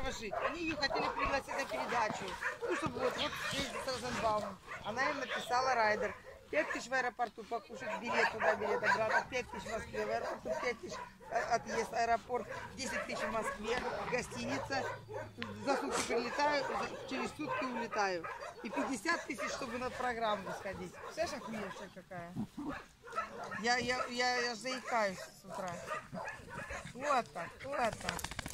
пожить. Они ее хотели пригласить на передачу. Ну, чтобы вот съездить с Розенбаумом. Она им написала райдер. 5000 в аэропорту покушать, билет туда, билет обратно, 5000 в Москве, в аэропорту 5000 отъезд, аэропорт, 10 000 в Москве, гостиница, за сутки прилетаю, через сутки улетаю. И 50 000, чтобы на программу сходить. Представляешь, охуевшая какая? Я заикаюсь с утра. Вот так, вот так.